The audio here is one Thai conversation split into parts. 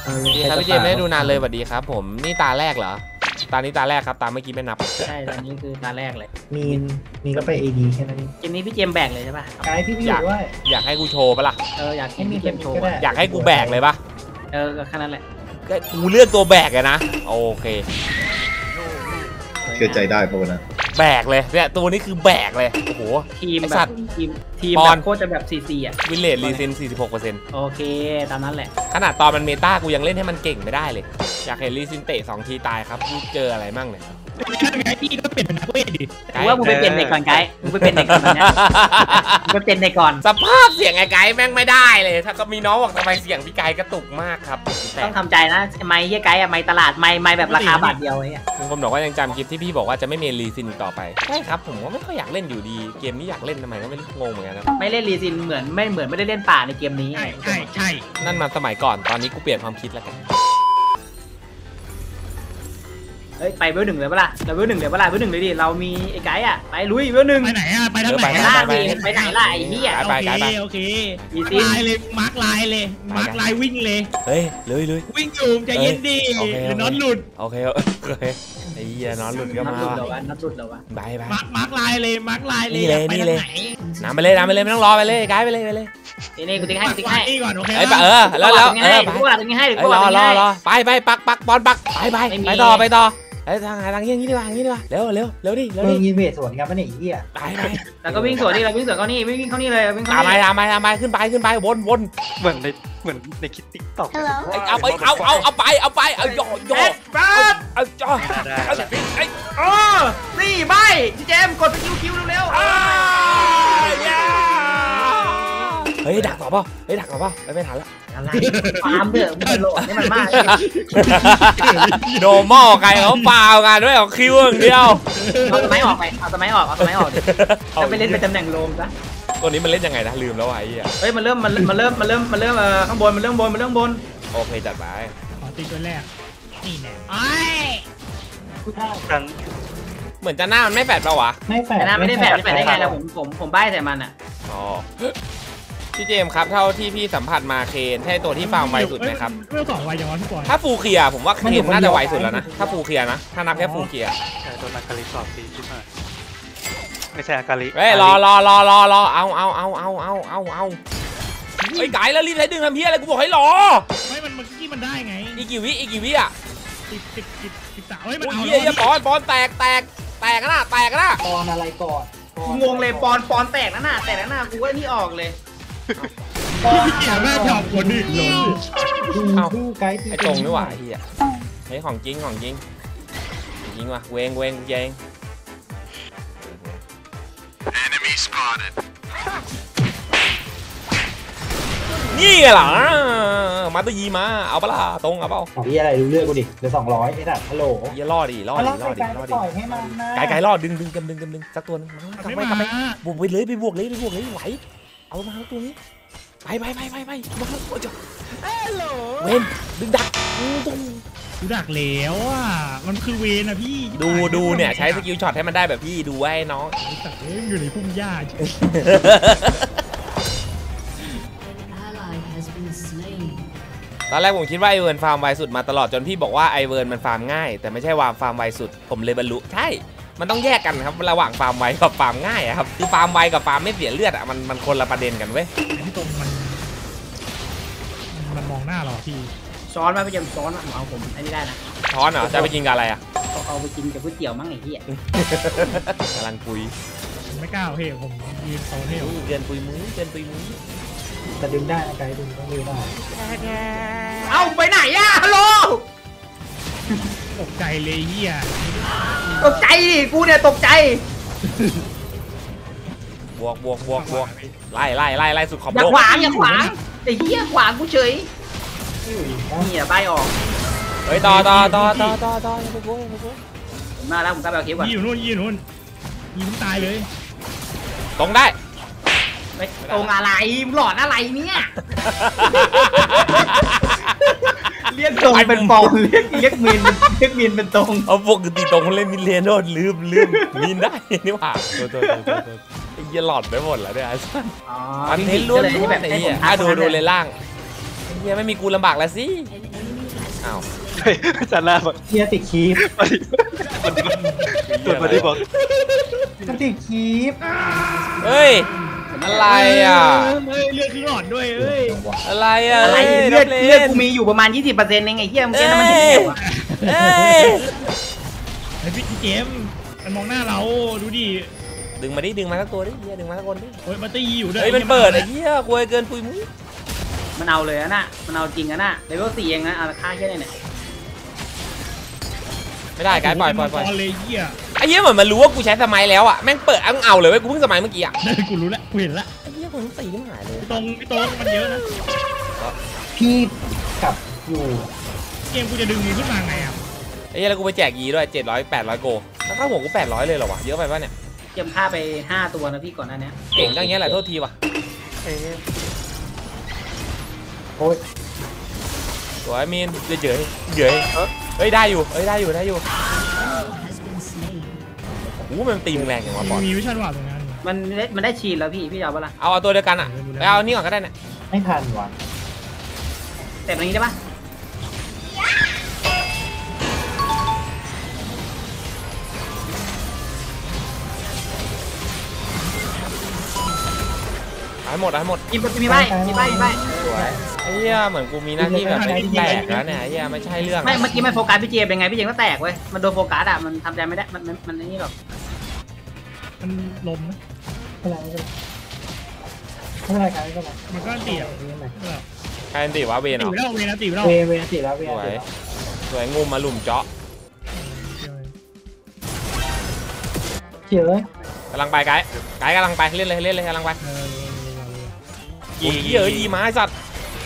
ดีครับพี่เจไม่ได้ดูนานเลยสวัสดีครับผมนี่ตาแรกเหรอตานี้ตาแรกครับตาเมื่อกี้ไม่นับใช่ตอนนี้คือตาแรกเลยมีก็ไป AD แค่นั้นเองเกมนี้พี่เจมแบกเลยใช่ป่ะไกด์พี่อยู่ด้วยอยากให้กูโชว์ปะล่ะอยากให้พี่เจมโชว์อยากให้กูแบกเลยปะก็แค่นั้นแหละก็กูเลือกตัวแบกเลยนะโอเคเชื่อใจได้ปะวะนะแบกเลยเนี่ยตัวนี้คือแบกเลยโอ้โหทีมแบบทีมแบบโคตรจะแบบซีอ่ะวิลเลจรีเซน 46% โอเคตามนั้นแหละขนาดตอนมันเมตากูยังเล่นให้มันเก่งไม่ได้เลยอยากเห็นรีซินเตะ2 ทีตายครับเจออะไรมั่งเนี่ยไงพี่ก็เปลี่ยนเป็นนักเวทดิว่ามึงไปเปลี่ยนเด็กก่อนไกด์มึงไปเปลี่ยนเด็กก่อนนะมึงไปเปลี่ยนเด็กก่อนสภาพเสียงไอ้ไกด์แม่งไม่ได้เลยถ้าก็มีน้องบอกทำไมเสียงพี่ไกด์กระตุกมากครับต้องทำใจนะไม้เฮียไกด์อะไม้ตลาดไม้แบบราคาบาทเดียวไอ้ผมบอกว่ายังจำคลิปที่พี่บอกว่าจะไม่มีรีซินต่อไปใช่ครับผมก็ไม่ค่อยอยากเล่นอยู่ดีเกมนี้อยากเล่นทำไมก็ไม่งงเหมือนกันนะไม่เล่นรีซินเหมือนไม่ได้เล่นป่าในเกมนี้ใช่นั่นมาสมัยก่อนตอนนี้กูเปลี่ยนความคิดแล้วกันเฮ้ยไปเวลหนึ่งเลยปะล่ะเราเวลหนึ่งเลยปะล่ะเวลหนึ่งเลยดิเรามีไอ้ไกด์อ่ะไปลุยเวลหนึ่งไปไหนอ่ะไปทางไหนไปไหนล่ะไอ้เหี้ยโอเคลายเลยมาร์กลายเลยมาร์กลายวิ่งเลยเฮ้ยเลยวิ่งอยู่ใจเย็นดิเดี๋ยวน็อตหลุดโอเคไอ้เหี้ยน็อตหลุดก็มาน็อตหลุดเหรอวะไปมาร์กลายเลยนี่เลยน้ำไปเลยไม่ต้องรอไปเลยไกด์ไปเลยนี่กูทิ้งให้ก่อนโอเคแล้วกูว่าทิ้งให้กูว่าทิ้งให้รอไปปักบอลปักไปต่อทางนี้ดีกว่าเร็วดิมึงยิงเวทสวนกันปะเนี่ยไอ้เหี้ยไปแล้วก็วิ่งสวนนี่เราวิ่งสวนเขานี่วิ่งเข้านี่เลยวิ่งเข้าตามไปขึ้นไปวนเหมือนในคลิปติ๊กต็อกเอาไปเอาย่อนี่ใบพี่เจมกดคิวเร็วเฮ้ยดักต่อเปล่าไม่ทันแล้วอะไรความเบื่อมันโหลดให้มันมากโนมอใครเขาเปล่ากันด้วยเอาคิวอย่างเดียวเอาสมัยออกดิจะไปเล่นเป็นตำแหน่งโลมซะตัวนี้มันเล่นยังไงนะลืมแล้วไอ้เฮ้ยมันเริ่มข้างบนมันเริ่มบนโอเคจัดไปขอตีตัวแรกนี่แน่เหมือนจะหน้ามันไม่แฝดป่าวะไม่แฝดไม่ได้แฝดได้ไงแล้วผมใบ้ใส่มันอ่ะอ๋อพี่เจมครับเท่าที่พี่สัมผัสมาเคนใช่ตัวที่ฟาร์มไวสุดไหมครับไม่ต่อไวอย่างวะพี่บอยถ้าฟูเคียผมว่าเคนน่าจะไวสุดแล้วนะถ้าฟูเคียนะถ้านับแค่ฟูเคียใช่ตัวนักคาริสอบตีชิบหายไม่ใช่อากาลิเฮ้ยรอเอาไอ้ไก่แล้วรีบใช้ดึงทำเพี้ยอะไรกูบอกให้รอไม่มันกี้มันได้ไงอีกกี่วิอ่ะ 13เฮ้ยมันเอาเหี้ยปอนแตกนะปอนอะไรก่อนงงเลยปอนแตกนะกูว่านี่ออกเลยเกี่ยวแม่จอบคนนี้เลยดูไกด์ไอ้ตรงนี่หว่าเฮียเฮ้ยของจริงว่ะเวงนี่ไงล่ะมาตัวยีมาเอาปะล่ะตรงเอาเปล่าพี่อะไรรู้เรื่องกูดิเดี๋ยว200ไอ้สัตว์ฮัลโหลอย่ารอดิรอไก่รอดึงสักตัวนึงกลับไปบวกไปเลยไปบวกเลยไหวเอามาตัวนี้ไปมาเวนดึงดักดูดักแล้วอ่ะมันคือเวนอ่ะพี่ดูเนี่ยใช้สกิลช็อตให้มันได้แบบพี่ดูไว้น้องตัดเองอยู่ในพุ่มหญ้าตอนแรกผมคิดว่าไอเวิร์นฟาร์มไวสุดมาตลอดจนพี่บอกว่าไอเวิร์นมันฟาร์มง่ายแต่ไม่ใช่วางฟาร์มไวสุดผมเลยบรรลุใช่มันต้องแยกกันครับระหว่างฟาร์มไวกับฟาร์มง่ายครับคือฟาร์มไวกับฟาร์มไม่เสียเลือดอ่ะมันคนละประเด็นกันเว้ยที่ตรงมันมองหน้าเราพี่ซ้อนมาไปเจมซ้อนเอาผมไอ้นี่ได้นะช้อนเหรอจะไปกินกับอะไรอ่ะเอาไปกินกับก๋วยเตี๋ยวมั้งไอ้เหี้ยกำลังคุยไม่กล้าเฮ้ยผมยืนโซนเฮ้ยเกินปุยมุ้ยแต่ดึงได้ไกด์ดึงต้องดึงได้เอาไปไหนอะฮัลโหลตกใจเลยเฮียตกใจดิกูเนี่ยตกใจบวกไล่สุดขอบโลกอย่าขวางไอ้เหี้ยขวางกูเฉยนี่อะใบออกเฮ้ยต่อผมมาแล้วผมกลับไปเอาคลิปก่อนอยู่นู่นยิงตายเลยตรงได้ไม่ตรงอะไรมึงหลอนอะไรเนี่ยเรียกตรงเป็นปองเรียกมีนเป็นตรงเอาปกติตรงเล่นมินเลนโดนลืมมีนได้นี่หว่าตัวไอ้เหี้ยหลอดไปหมดแล้วเนี่ยมันเทล้วนไอ้เหี้ยดูเลยล่างเหี้ยไม่มีกูลำบากแล้วสิอ้าวเฮ้ยจานหน้าบอกเฮียติดคีฟส่วนพอดีบอกมันติดคีฟเฮ้ยอะไรอ่ะเฮ้ยเลือดขึ้นหลอดด้วยเอ้ยอะไรอ่ะอะไรฮ้ยเลือดนักเลือดกูมีอยู่ประมาณ 20%เองไอ้เหี้ยมึงเกณฑ์มันที่เดียวอะเอ้ยไอ้พี่เจมส์มันมองหน้าเราดูดิดึงมาดิดึงมาสักตัวดิเฮียดึงมาสักคนดิโอ้ยมาตีอยู่ด้วยเฮ้ยมันเปิดไอ้เหี้ยกลัวเกินปุยมุ้ยมันเอาเลยนะมันเอาจริงนะเลเวล4เองนะเอาค่าแค่ไหนเนี่ยไม่ได้ไกด์ปล่อยเลยเหี้ยไอ้เหี้ยเหมือนมันรู้ว่ากูใช้สมัยแล้วอ่ะแม่งเปิดเอาเลยเว้ยกูเพิ่งสมัยเมื่อกี้อ่ะกูรู้แล้วกูเห็นแล้วไอ้เหี้ยผมตีขึ้นหายเลยพี่ตรงมันเยอะนะพี่กลับอยู่เกมกูจะดึงมือขึ้นมาไงอ่ะไอ้เหี้ยแล้วกูไปแจกยีด้วย700 800โกแล้วค่าหัวกู800เลยเหรอวะเยอะไปป่ะเนี่ยเตรียมค่าไป5ตัวนะพี่ก่อนหน้านี้เก่งก็อย่างเงี้ยแหละโทษทีว่ะโอ้ยสวยมีนเยอะเฮ้ยได้อยู่ได้อยู่โอ้โหมันตีมึงแรงอย่างวะบอลมีวิชั่นว่าตรงนั้นมันได้ชีนแล้วพี่เอาปะล่ะเอาตัวเดียวกันอ่ะไปเอานี่ก่อนก็ได้เนี่ยไม่ทันว่ะแต่ตรงนี้ได้ปะเอาให้หมดเอาให้หมดมีใบสวยไอ้เหี้ยเหมือนกูมีหน้าที่แบบไม่แตกแล้วเนี่ยไอ้เหี้ยไม่ใช่เรื่องไม่เมื่อกี้มันโฟกัสพี่เจเป็นไงพี่เจก็แตกเว้ยมันโดนโฟกัสอ่ะมันทำใจไม่ได้มันนี่หรอกมันลมนะไม่เป็นไรไม่เป็นไรครับไม่เป็นไรมันก็ตีอ่ะไม่เป็นไรใครอันติวะเวนเหรตีอไปแล้วเวนะตีไปแล้วเวติดแล้วเวสวยติดแล้วสวยงุมมาหลุมเจาะเขียวเลยกำลังไปไกด์กำลังไปเล่นเลยกำลังไปยียีไม้สัตว์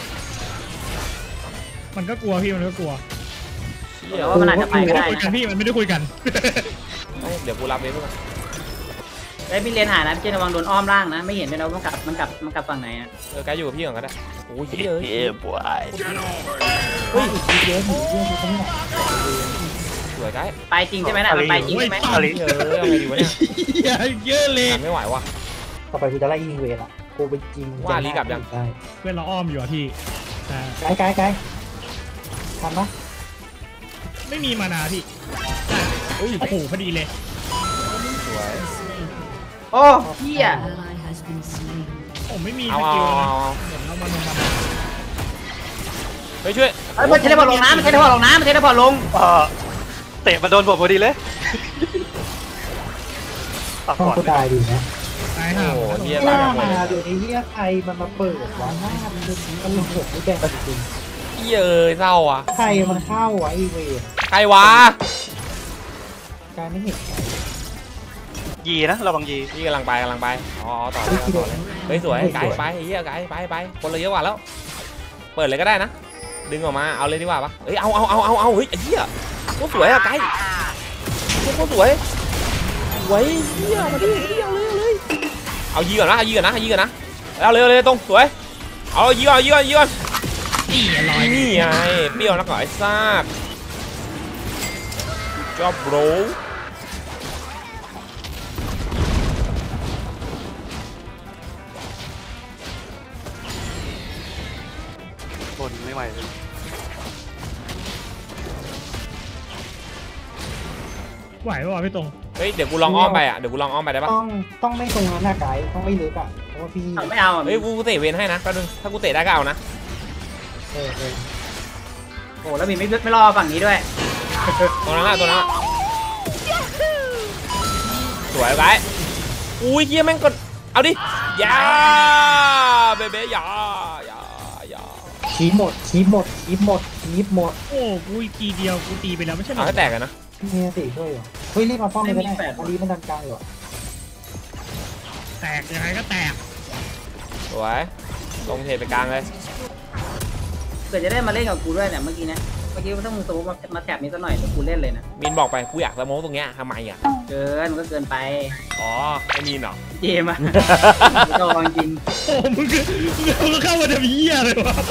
มันก็กลัวพี่มันก็กลัวเดี๋ยวว่ามันอาจจะไปก็ได้คุยกันนะพี่มันไม่ได้คุยกันเดี๋ยวกูรับเองด้วยไอ้พี่เรียนหานะพี่เจระวังโดนอ้อมล่างนะไม่เห็นด้วยนะมันกลับฝั่งไหนอ่ะไกด์อยู่กับพี่ก่อนก็ได้โอ้ยเยอะเฮ้ยเยอะหนูเยอะดูเขาไม่หนักสวยไกด์ไปจริงใช่ไหมน่ะมันไปจริงใช่ไหมเยอะเอาไงดีวะเนี่ยเยอะเลยไม่ไหวว่ะต่อไปกูจะไล่ยิงเวละกูไปยิงว่าลีกลับยังได้เพื่อนเราอ้อมอยู่อ่ะพี่แต่ไกด์ทันปะไม่มีมานาพี่โอ้โหพอดีเลยสวยโอ้พี่อ่ะผมไม่มีเอาสเอากิลเอานะเดี๋ยวเรามาลงมาเฮ้ยช่วยมันเทเลพอร์ตลงน้ำมันเทเลพอร์ตลงน้ำมันเทเลพอร์ตลงเตะมาโดนผมพอดีเลยตัดต้องก่อนกูตายดีนะตายโอ้ห่าโหเฮียไม่ตายน่าหมดมาเลยเดี๋ยวนี้เฮียใครมันมาเปิดวะหน้ามันหลงไม่แบ่งกันจริงเยอะเศร้าอ่ะใครมันเข้าวะไอเวรใครวะกายไม่เห็นยีนะระวังยีพี่กำลังไปอ๋อต่อเลยเฮ้ยสวยไกด์ไปเฮียไกด์ไปคนเราเยอะกว่าแล้ว เปิดเลยก็ได้นะดึงออกมาเอาเลยดีกว่าปะเฮ้ยเอาเฮ้ยไอ้เหี้ยโคตรสวยอะไกด์โคตรสวยเหี้ยมาดิเอายีก่อนนะเอาเลยตรงสวยเอายีก่อนนี่อร่อยนี่ไงเปรี้ยวนักหน่อยซากจอบโบรบนไม่ไหวเลยไหวป่ะพี่ตรงเฮ้ยเดี๋ยวกูลองอ้อมไปอ่ะได้ปะต้องไม่ตรงนั้นนะไกด์ต้องไม่ลึกอ่ะเพราะว่าพี่ไม่เอาอ่ะเฮ้ยกูเตะเวนให้นะแป๊บนึงถ้ากูเตะได้ก็เอานะเออโอ้แล้วมีไม่รอฝั่งนี้ด้วยตัวนั้นอะสวยไกด์อุ้ยเฮียแม่งกดเอาดิยาเบเบ้ยาคีบหมดโอ้กูอีกทีเดียวกูตีไปแล้วไม่ใช่หรเอาอให้แตกกันนะพี่เนติช่วยเหรอเฮ้ยรีบมาป้อมเลยก็ได้อันนี้มันดันกลางอยู่แตกยังไงก็แตกสวยลงเทไปกลางเลยเกิดจะได้มาเล่นกับกูด้วยเนี่ยเมื่อกี้ถ้ามึงสมมติมาแถบนี้สักหน่อยกูเล่นเลยนะมินบอกไปกูอยากสโมกตรงเนี้ยทำไมอ่ะเกินมันก็เกินไปอ๋อไอ้มินเหรอเจมอ่ะระวังจริงโอ้มึงเข้ามาทำเหี้ยเลยวะ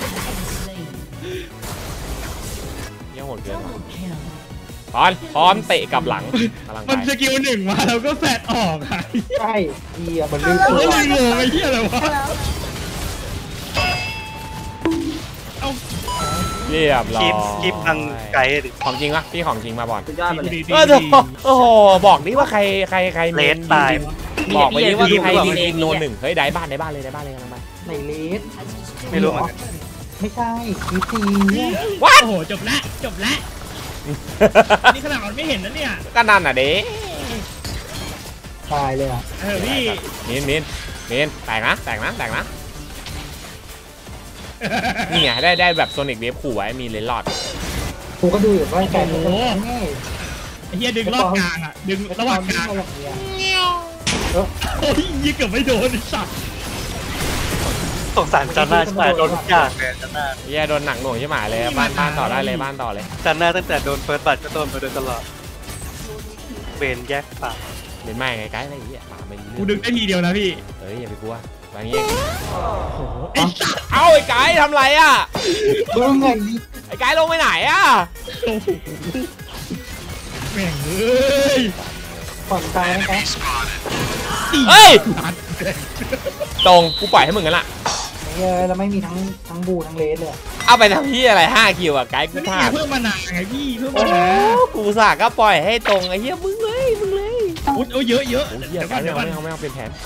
เยี่ยโหดเกินว่ะพร้อมเตะกับหลังกำลังไปมันสกิลหนึ่งมาเราก็แฟดออกอ่ะใช่เฮียมันลื่นโอ้ตัวยงงไอ้เหี้ยเลยวะเอาเรียบร้อยคลิปทางไกด์ดิของจริงปะพี่ของจริงมาบอลสุดยอดไปเลยโอ้โหบอกดิว่าใครเลสตายบอกไปดิว่าใครมีดีมีโนหนึ่งเฮ้ยได้บ้านเลยกำลังไปในเลสไม่รู้เหมือนกันไม่ใช่อีซีเนี่ยว้าโอ้โหจบละนี่ขนาดมันไม่เห็นนะเนี่ยก็นั่นอ่ะเด้ตายเลยอ่ะพี่มินแตกนะนี่ไงได้แบบโซนิกเวฟขู่ไว้มีเลนหลอดกูก็ดูอยู่ว่าแกมันจะง่ายไอ้เหี้ยดึงรอบกลางอ่ะดึงระหว่างกลางอย่างเงี้ยโอ้ยยิงเกือบไม่โดนไอ้สัตว์สงสารจันน่าใช่ไหมโดนทุกอย่างเลยจันน่าแย่โดนหนักหน่วงใช่ไหมเลยบ้านต่อได้เลยบ้านต่อเลยจันน่าตั้งแต่โดนเฟิร์สบัตก็โดนมาโดยตลอดเวนแยกปากเล่นไม่ไงไกด์อะไรอย่างเงี้ยป่าไม่กูดึงได้ทีเดียวนะพี่เฮ้ยอย่าไปกลัวบางอย่างไอ้สัตว์เอ้าไอ้ไกด์ทำไรอ่ะมึงไงดิไอ้ไกด์ลงไปไหนอ่ะแม่งเอ้ยก่อนตายนะแกเฮ้ยตรงกูปล่อยให้มึงกันละเยอะแล้วไม่มีทั้งบูทั้งเลสเลยเอาไปทำที่อะไร5 คิวอ่ะไกด์กูนี่พลาดเพิ่มมานานไงพี่เพิ่มโอ้มาโหนานกูสาก็ปล่อยให้ตรงไอ้เหี้ยมึงเลยโอ้ยเยอะโอ้ยเหี้ยไกด์ไม่เอาเป็นแผน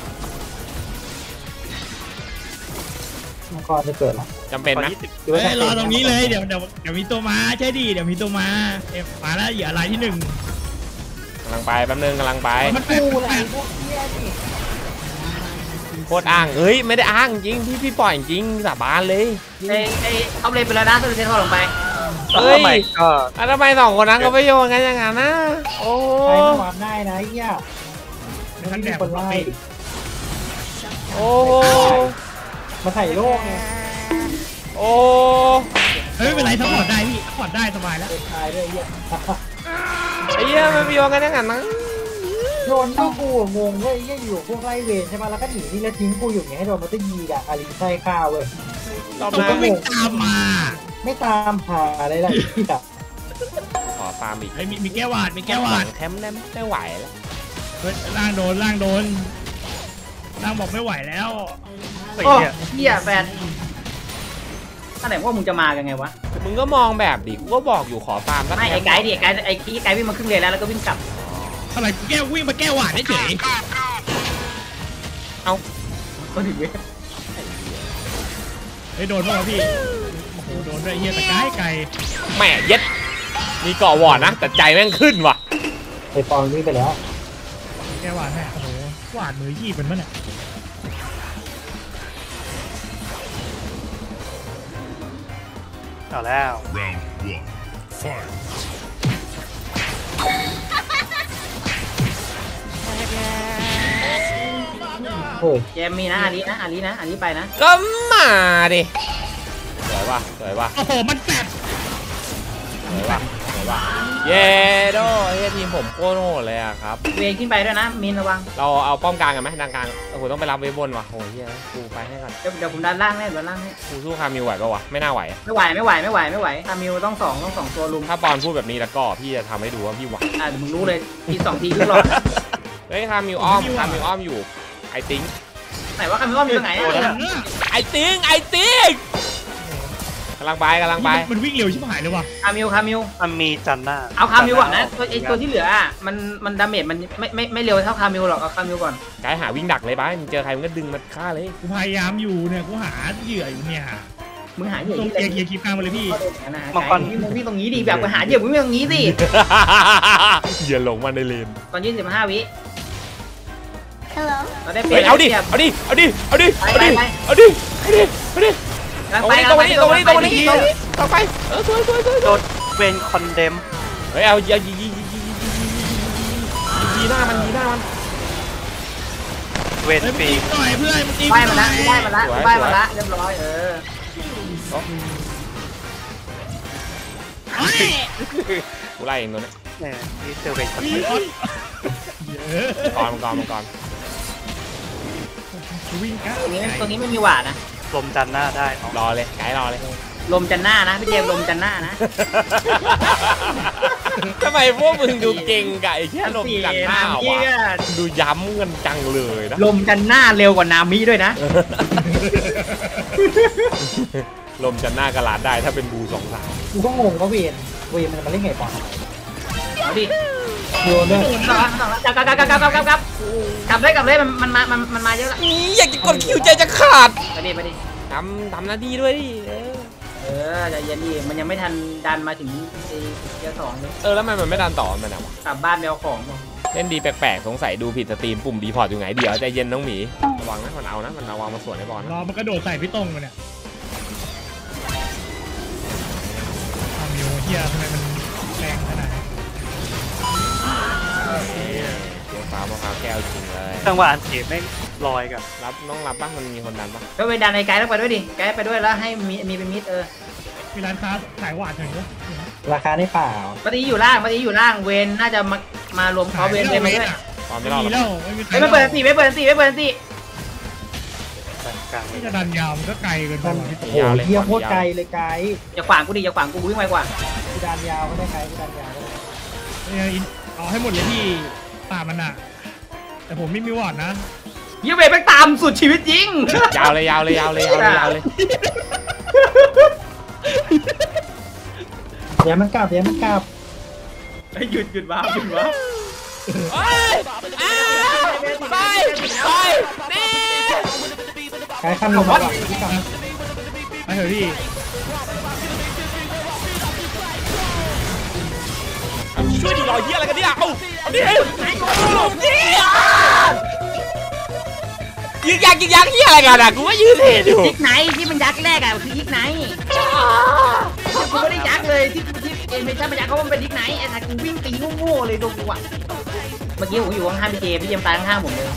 มังกรจะเกิดละจำเป็นนะเฮ้ยรอตรงนี้เลยเดี๋ยวมีตัวมาใช่ดิเดี๋ยวมีตัวมามาแล้วเหยื่อรายที่1 กำลังไปแป๊บนึงกำลังไปมันแปลกูอะไรกพวกเนี้ยนี่โคตรอ้างเฮ้ยไม่ได้อ้างจริงพี่ปล่อยจริงสาบานเลยไอ้เอาเลยไปแล้วนะตัวเทนทอลลงไปเฮ้ยทำไมก็ทำไม2 คนนั้นก็ไม่โยนกันอย่างนั้นนะโอ้ใช้ความได้นะไอ้เหี้ยท่านแดมีดคนไล่โอ้มาถ่ายโลกไงโอ้เฮ้ยไม่เป็นไรซัพพอร์ตได้พี่ซัพพอร์ตได้สบายแล้วเด็กชายด้วยไอ้เหี้ยไอ้เหี้ยมันไม่โยนกันอย่างนั้นนะโดนที่กูงงเว้ยไอ้เหี้ยอยู่พวกไล่เวรใช่ไหมแล้วก็หนีนี่แล้วทิ้งกูอยู่อย่างเงี้ยให้โดนมันจะยีกะอารีใส่ข้าวเว้ยรอบผมหน้าก็วิ่งตามมาไม่ตามหาอะไรล่ะพี่อะขอฟาร์มอีกเฮ้ยมีแก้ววาดมีแก้วหวาลัดงแคมป์ได้ไม่ไหวแล้วเฮ้ยล่างโดนล่างบอกไม่ไหวแล้วไอ้โอ้เนี่ยเหี้ยแฟนตั้งแต่ว่ามึงจะมากันไงวะมึงก็มองแบบดิกูก็บอกอยู่ขอฟาร์มก็ไม่ไอ้แคไกมด์ป์ดิไอ้ไกด์วิ่งมาครึ่งเลนแล้วก็วิ่งกลับอะไรแก้ววิ่งมาแก้วหวานได้เฉยก็ถึงเว้ยเฮ้ยโดนป่ะวะพี่โอ้โหโดนด้วยเฮียตะไกลแหม่เย็ดมีเกาะวอร์ดนะแต่ใจแม่งขึ้นว่ะไอ้ปอนวิ่งไปแล้วแก้วหวานแม่โอ้โหหวานมือยี่เป็นมั้ยเนี่ยเอาแล้วเฮ้ยเจมมีนะอาลีไปนะก็มาดิสวยว่ะโอ้โหมันแปดสวยว่ะเย้โดเฮ้ยทีมผมโคตรโหดเลยอะครับเวงขึ้นไปด้วยนะมินระวังเราเอาป้อมกลางกันไหมดังกลางโอ้โหต้องไปรับเวฟบนว่ะโอ้ยเฮียกูไปให้ก่อนเดี๋ยวผมดันล่างให้ดันล่างให้กูสู้คามิวไหวปะวะไม่น่าไหวอะไม่ไหวทามิวต้องสองตัวลุมถ้าปอนพูดแบบนี้แล้วก็พี่จะทำให้ดูว่าพี่ไหวเดี๋ยวมึงรู้เลยที2 ทีขึ้นหลอดเฮ้ยคามิวอ้อมอยู่ไอติงไหนว่าคามิวอยู่ตรงไหนไอติงกำลังไปมันวิ่งเร็วชิบหายเลยว่ะคามิวมันมีจันน่าเอาคามิวก่อนนะตัวที่เหลือมันดาเมจมันไม่เร็วเท่าคามิวหรอกเอาคามิวก่อนไกด์หาวิ่งดักเลยป้ามึงเจอใครมึงก็ดึงมันฆ่าเลยกูพยายามอยู่เนี่ยกูหาเหยื่ออยู่เนี่ยมึงหาเหยื่อตรงที่เกียร์คลิปกลางมาเลยพี่มึงวิ่งตรงนี้ดิแบบไปหาเหยื่อมึงวิ่งตรงนี้สิอย่าหลงมาในเลนตอน25 วิเราได้เปเฮ้ลี่ยยนเอาดิไปตรงนี้ต่อไปสวยโดนเวนคอนเดมเฮ้ยเอายิงหน้ามันเวนเฮ้ยปีหน่อยเพื่อนมันตีไหวมาละเรียบร้อยกูไล่เองตัวนี้เนี่ยนี่เซอร์เวนคอนเดมก่อนวิ่งก้าตรงนี้ไม่มีหวาดนะลมจันน่าได้อ๋อรอเลยไกด์รอเลยลมจันหน้านะพี่เจมลมจันหน้านะทำไมพวกมึงดูเก่งกับไอ้แค่ลมกันหน้าวะดูย้ำกันจังเลยนะลมจันหน้าเร็วกว่านามิด้วยนะลมจะหน้ากระลาดได้ถ้าเป็นบู2-3 กูก็งงว่าเวนมันมาเล่นไงก่อนเอาดิโยนด้วยกลับเลยมันมาเยอะละอยากจะกดคิวใจจะขาดไปดิทำหน้าที่ด้วยดิใจเย็นดิมันยังไม่ทันดันมาถึงเจ้าสองเลยแล้วมันไม่ดันต่อมันอะวะกลับบ้านไปเอาของเล่นดีแปลกๆสงสัยดูผิดสตรีมปุ่มดีพอร์ตอยู่ไหนเดี๋ยวใจเย็นน้องหมีระวังนะมันเอาวางมาสวนให้บอลรนะอมันกระโดดใส่พี่ตรงมาเนี่ยทำอยู่เฮียทำไมมันแรงขนาดนี้เดี๋ยวฟ้ามะพร้าวแก้วจริงเลยจังหวะอันเก็บแม่งลอยกับรับบ้างมันมีคนดันปะก็ไปดันไอ้ไกด์ต้องไปด้วยดิไกด์ไปด้วยแล้วให้มีเป็นมิดมีร้านค้าขายหวานหน่อยด้วยราคาได้เปล่าปฏิอยู่ล่างเวนน่าจะมารวมเขาเวนเลยมาด้วยความไม่ไม่รอดมีหรอกแล้วไม่มีใครไม่เปิดตีกลางที่จะดันยาวมันก็ไกลเกินไปว่ะพี่โอ้โหเฮียโคตรไกลเลยไกด์อย่าขวางกูวิ่งไวกว่ากูดันยาวก็ได้ไกด์กูดันยาวก็ได้เอาให้หมดเลยที่ป่ามันอ่ะแต่ผมไม่มีวอร์ดนะยูเวนไปตามสุดชีวิตจริงยาวเลยเดี๋ยวมันกลับหยุดว้าวไปนี่ไกด์ขั้นลงมาก่อนที่กลับไปเถอะพี่ช่วยดิรอยเหี้ยอะไรกันเนี่ยเอาดิยิงยักษ์เหี้ยอะไรกันอะกูว่ายืนเห็นอยู่ยิกไหนที่มันยักษ์แรกอ่ะคือยิกไหนกูไม่ได้ยักษ์เลยที่ไม่ใช่มันยักษ์เขาเป็นยิกไหนไอ้ทากูวิ่งตีโง่ๆเลยโดนกูอ่ะเมื่อกี้ผมอยู่ข้างๆพี่เจมตายข้างๆผมเลย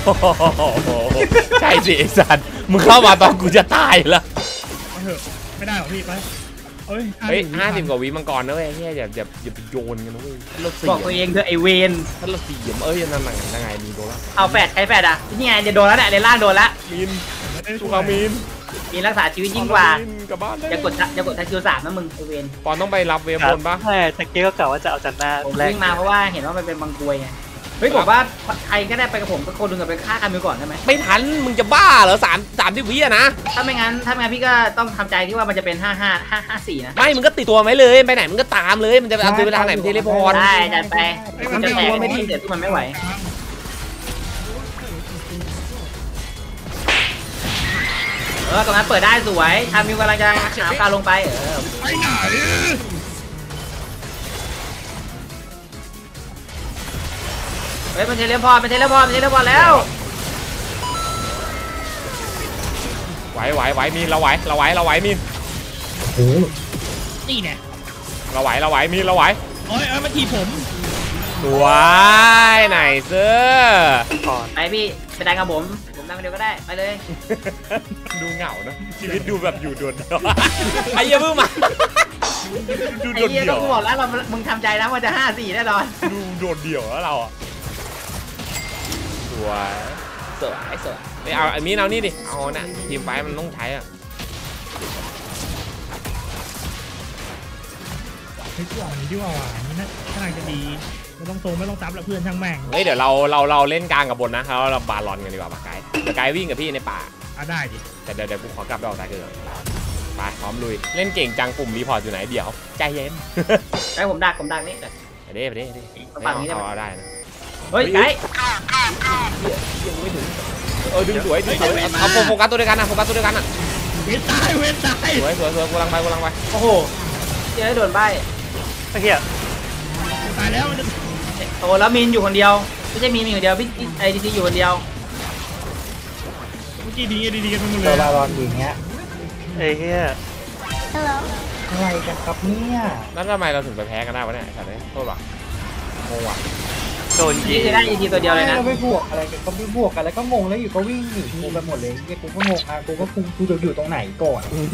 ใช่สิไอ้สัตว์มึงเข้ามาตอนกูจะตายแล้วไปเถอะไม่ได้หรอกพี่ไปเฮ้ย 50 กว่าวิมังกรนะเว้ยเฮียอย่าไปโยนกันนะเว้ยเราบอกตัวเองเถอะไอเวนถ้าเราเสียมนั่นไงมีโดนละเอาแฟดใครแฟดอ่ะนี่ไงจะโดนแล้วเนี่ยในล่างโดนละมีนไม่ได้สุขามีนมีรักษาชีวิตยิ่งกว่ากลับบ้านได้อย่ากดทัชคิว3นะมึงไอเวนปอนต้องไปรับเวฟบนปะใช่ตะเกียก็กล่าวว่าจะเอาจันหน้าผมแรกวิ่งมาเพราะว่าเห็นว่ามันเป็นบางกรวยไงเฮ้ยบอกว่าใครก็ได้ไปกับผมก็คนหนึงกับไปฆ่ากันไปก่อนได้ไหมไม่ทันมึงจะบ้าเหรอ30 วิอะนะถ้าไม่งั้นพี่ก็ต้องทำใจที่ว่ามันจะเป็น554นะไม่มึงก็ติดตัวไว้เลยไปไหนมึงก็ตามเลยมันจะเอาไปทางไหนมันเทเลพอร์ตได้จัดไปมันจะแตกไม่ดีเดี๋ยวที่มันไม่ไหวตรงนั้นเปิดได้สวยทำมิวกำลังจะหาการลงไปไปไหนเฮ้ยมันเทเลพอร์ตแล้วไหวมีนเราไหวมีนโอ้โหนี่เนี่ยเราไหวมีนเราไหวโอ้ยมันทีผมสวยไหนเสื้อก่อนไปพี่ไปดังกับผมดังคนเดียวก็ได้ไปเลยดูเหงานะชีวิตดูแบบอยู่โดดเดี่ยวไอ้เหี้ยเพิ่งมาดูไอ้โดดเหี้ยเดี่ก็ยวบอกแล้วมึงทำใจนะว่าจะ54แน่นอนดูโดดเดี่ยวแล้วเราอะสวยไม่เอาไอ้มีนเอานี่ดิเอาน่ะทีมไฟมันต้องใช้อ่ะเฮ้ยกูเอาอันนี้ดีกว่าว่ะอันนี้น่าขนาดจะดีไม่ต้องซับแล้วเพื่อนช่างแม่งเฮ้ยเดี๋ยวเราเล่นกลางกับบนนะแล้วเราบาลอนกันดีกว่าปะไกด์เดี๋ยวไกด์วิ่งกับพี่ในป่าได้ดิแต่เดี๋ยวกูขอกลับดอกตายเกินไปพร้อมลุยเล่นเก่งจังปุ่มรีพอร์ตอยู่ไหนเดี๋ยวใจเย็นไอ้ผมดักนี่ไปดิเอาได้นะเฮ้ยไกด์ยังไม่ถึงดึงสวยเอาโฟกัสตัวเดียวกันนะเวทตายสวยกูลังไปโอ้โหเจ๊โดนใบไอ้เหี้ยตายแล้วมันจะโตแล้วมินอยู่คนเดียวไม่ใช่มินอยู่คนเดียวพี่ไอดีซีอยู่คนเดียวเมื่อกี้ดีกันไปหมดเลตัวย บาลอนอย่างเงี้ยไอ้เหี้ยอะไรกันครับเนี่ยแล้วทำไมเราถึงไปแพ้กันได้วะเนี่ยไอ้สัตว์เนี่ยโทษว่ะงงว่ะโดนยินี่งคือได้อีทีตัวเดียวเลยนะเราไปบวกอะไรกันก็ไม่บวกกันแล้วก็งงแล้วอยู่ก็วิ่งหนีกูไปหมดเลยเนี่ยกูก็งงอ่ะกูจะอยู่ตรงไหนก่อน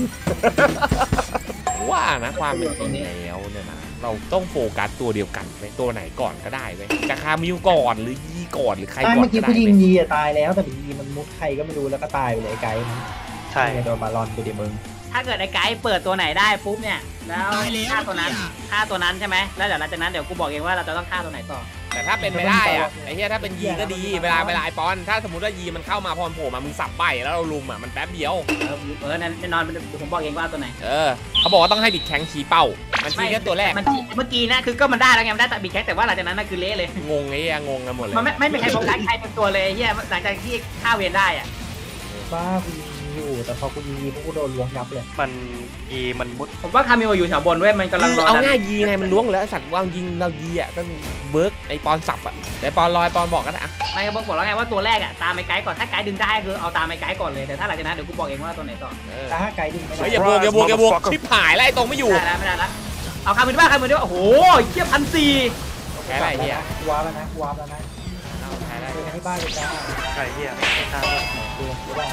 ว่านะความเป็นจริงแล้วเนี่ยนะเราต้องโฟกัสตัวเดียวกันไปตัวไหนก่อนก็ได้เว้ยจะคามิวก่อนหรือยีก่อนหรือใครก่อนเมื่อกี้ก็ได้กูยิงเว้ยยีอะตายแล้วแต่ยีมันมุดใครก็ไม่รู้แล้วก็ตายไปเลยไกด์นะใช่โดนบาลอนไปดิมึงถ้าเกิดไอ้ไกด์เปิดตัวไหนได้ปุ๊บเนี่ยแล้วฆ่าตัวนั้นใช่ไหมแล้วเดี๋ยวหลังจากนั้นเดี๋ยวกูบอกเองว่าเราจะต้องฆ่าตัวไหนต่อแต่ถ้าเป็นไม่ได้อะไอ้เหี้ยถ้าเป็นยีก็ดีเวลาไอ้ปอนถ้าสมมติว่ายีมันเข้ามาพรโผล่มามึงสับใบแล้วเราลุมอ่ะมันแป๊บเดียวแน่นอนเดี๋ยวผมบอกเองว่าตัวไหนเขาบอกว่าต้องให้บิดแข้งชี้เป้ามันชี้แค่ตัวแรกมันเมื่อกี้นะคือก็มันได้แล้วไงมันได้แต่บิดแข้งแต่ว่าหลังจากนั้นน่ะคือเละเลยงงไอ้เหี้ยงงกันหมดเลยมันไม่มีใครโฟกัสใครเป็นตัวเลยเหี้ยหลังจากที่ฆ่าเวรได้อ่ะบ้ากูอยู่แต่พอกูยิงพวกกูโดนล้วงยับเลยมันมันมุดผมว่าคามิโออยู่แถวบนเว้ยมันกำลังรอเอาง่ายยีไงมันล้วงแล้วสัตว์วางยิงเรายีอ่ะก็เบิร์กไอ้ปอนสับอ่ะแต่ปอนลอยปอนบอกกันนะไม่ก็บอกแล้วไงว่าตัวแรกอ่ะตามไอ้ไกด์ก่อนถ้าไกด์ดึงได้คือเอาตามไอ้ไกด์ก่อนเลยแต่ถ้าหลังจากนั้นเดี๋ยวกูบอกเองว่าตัวไหนต่อถ้าไกด์ดึงไม่ได้อย่าบวกชิบหายแล้วไอ้ตรงไม่อยู่ไม่ได้ละเอาคามิโอด้วยโอ้โหเทียบ1,400 แพ้ไรเฮียวาร์ปแล้วนะแพ้ได้ให้บ้านเลยนะไอ้เฮียไม่ฆ่าดูได้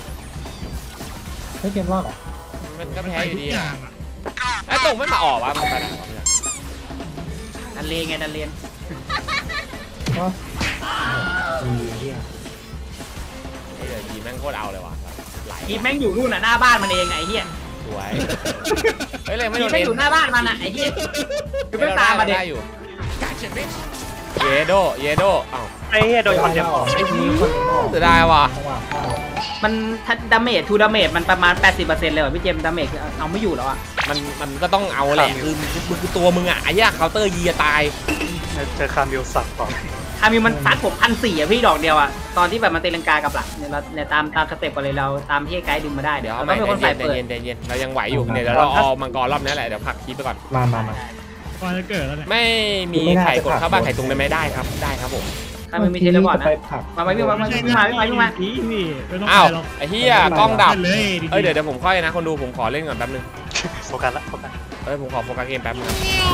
ไม่เกมรอดหรอมันก็แพ้อยู่ดีไอ้ตรงไม่มาออกวะมันไปไหนดันเลนไงดันเลนก็ยีแม่งโคตรเอาเลยว่ะยีแม่งอยู่นู่นน่ะหน้าบ้านมันเองไอ้เหี้ยสวยเฮ้ยเลยไม่โดนยีแม่งอยู่หน้าบ้านมันอ่ะไอ้เหี้ยคือไม่ตามมาเด็กอยู่เยโดเอ้าไอ้เหี้ยโดนคนเดียวจะได้ว่ะมันดาเมจทูดาเมจมันประมาณ 80% เลยว่ะพี่เจมดาเมจเอาไม่อยู่แล้วอ่ะมันก็ต้องเอาแหละคือตัวมึงอ่ะไอ้ย่าเคาน์เตอร์ยีตายเจอคามิลสับต่อคามิลมันซัดผม1,400อ่ะพี่ดอกเดียวอ่ะตอนที่แบบมันตีลังกากับหลักเนี่ยตามสเต็ปกันเลยเราตามที่ไกด์ดึงมาได้เดี๋ยวเราเป็นคนใส่เปิดเย็นเรายังไหวอยู่เนี่ยเดี๋ยวเราเอามังกรรอบนี้แหละเดี๋ยวพักคลิปไปก่อนมาก่อนจะเกิดแล้วเนี่ยไม่มีไข่กดเข้าบ้านไข่ตุงได้ไหมได้ครับผมถ้ามันมีเทเลพอร์ตนะมาวิ่งมาอ้าวไอ้เหี้ยกล้องดับเดี๋ยวผมค่อยนะคนดูผมขอเล่นก่อนแป๊บนึงโฟกัสละผมขอโฟกัสเกมแป๊บนึง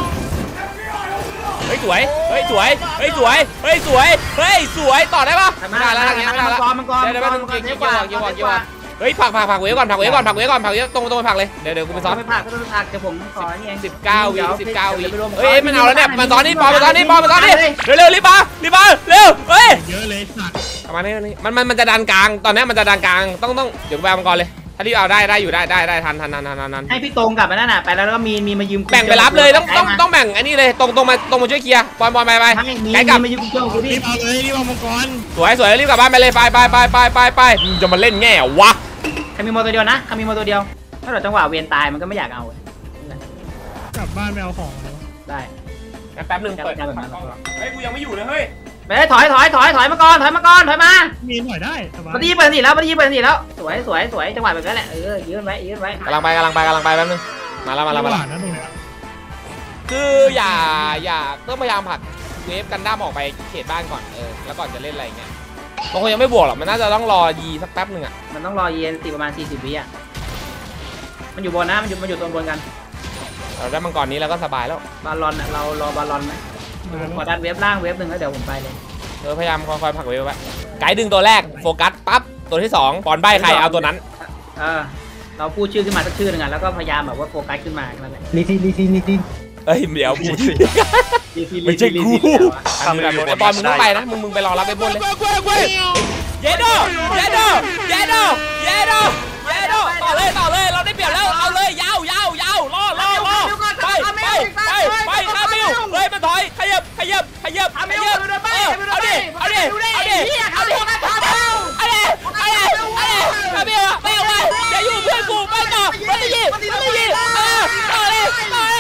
สวยต่อได้ปะไม่ได้แล้วทางนี้ไม่ได้แล้วเดี๋ยวเฮ้ยผักเวก่อนตรงผักเลยเดี๋ยวกูไปซ้อนไม่ผักก็ต้องผักเดี๋ยวผมขอนี่เอง 19 วิเฮ้ยมันเอาแล้วเนี่ยมาซ้อนนี่ปอมาซ้อนนี่เร็วรีบมาเร็วเฮ้ยเยอะเลยสัตว์ประมาณนี้มันจะดันกลางตอนนี้มันจะดันกลางต้องเดี๋ยวไปมังกรเลยถ้าที่เอาได้อยู่ได้ทันให้พี่ตรงกลับมานั่นน่ะไปแล้วก็มีมายืมแบ่งไปรับเลยต้องแบ่งอันนี้เลยตรงมาช่วยเคลียร์บอลไปไกด์กลับมายืมเจ้ากูดิรีบเอาเลยรีบเอามังกรสวยรีบกลับบ้านไปเลยไปจะมาเล่นแง่วะคามิโมตัวเดียวนะคามิโมตัวเดียวถ้าเราจังหวะเวียนตายมันก็ไม่อยากเอากลับบ้านไปเอาของได้แป๊บนึงเปิดเฮ้ยกูยังไม่อยู่เลยเฮ้ยไม่ได้ถอยมาก่อนถอยมามีถอยได้ปฏิเปิดสิแล้วสวยจังหวะแบบนั้นแหละยืนไว้กำลังไปแป๊บนึงมาแล้วคืออย่าต้องพยายามผลักเวฟกันด้ามออกไปเขตบ้านก่อนแล้วก่อนจะเล่นอะไรเงี้ยบางคนยังไม่บวกหรอกมันน่าจะต้องรอยีสักแป๊บนึงอ่ะมันต้องรอยีตีประมาณ40 วิอ่ะมันอยู่บนนะมันอยู่ตัวบนกันเราได้มังกรนี้แล้วก็สบายแล้วบาลอนเรารอบาลอนไหมขอดันเวฟล่างเวฟหนึ่งแล้วเดี๋ยวผมไปเลยพยายามค่อยๆผลักเวฟไว้ไกด์ดึงตัวแรกโฟกัสปั๊บตัวที่2ปอนใบใครเอาตัวนั้นเราพูดชื่อขึ้นมาสักชื่อหนึ่งแล้วก็พยายามแบบว่าโฟกัสขึ้นมานั่นแหละลีทีเดี๋ยวพูดไม่ใช่กูทำแบบไอ้บอลมึงต้องไปนะมึงไปรอรับไอ้บนเลยเยโดต่อเลยเราได้เปรียบแล้วเอาเลยยาวรอไปคามิลเฮ้ยมันถอยขยับเอาดิคามิลไม่เอาไว้อย่าอยู่เพื่อนกูไปต่อมันได้ยินต่อเลย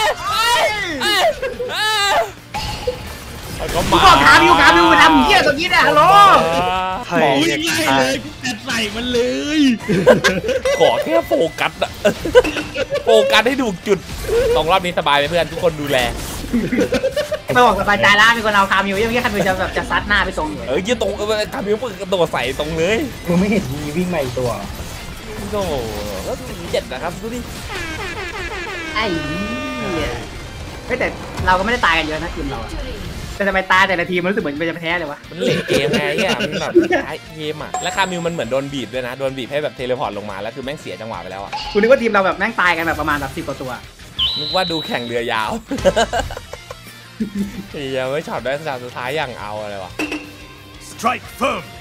ก็มาคามิวไปทำเหี้ยตัวนี้เนี่ยฮัลโหลง่ายเลยแต่ใส่มันเลยขอแค่โฟกัสอะโฟกัสให้ถูกจุดตรงรอบนี้สบายไหมเพื่อนทุกคนดูแลไม่บอกสบายใจแล้วมีคนเอาคามิวยังไม่คามิวจะซัดหน้าไปตรงอยู่ยืนตรงคามิวกระโดดใส่ตรงเลยมึงไม่เห็นมีวิ่งมาอีกตัวโอ้แล้วเจ็ดนะครับดูดิไอ้แต่เราก็ไม่ได้ตายกันเยอะนะทีมเราแต่ทำไมตายแต่ละทีมันรู้สึกเหมือนมันจะแพ้เลยวะมันเล่นเกมไงเนี่ยมันแบบท้ายเกมอ่ะและคามิวมันเหมือนโดนบีบด้วยนะโดนบีบให้แบบเทเลพอร์ตลงมาแล้วคือแม่งเสียจังหวะไปแล้วอ่ะคุณนึกว่าทีมเราแบบแม่งตายกันแบบประมาณแบบ10 กว่าตัวนึกว่าดูแข่งเรือยาวยังไม่ช็อตได้สุดท้ายอย่างเอาอะไรวะ Strike firm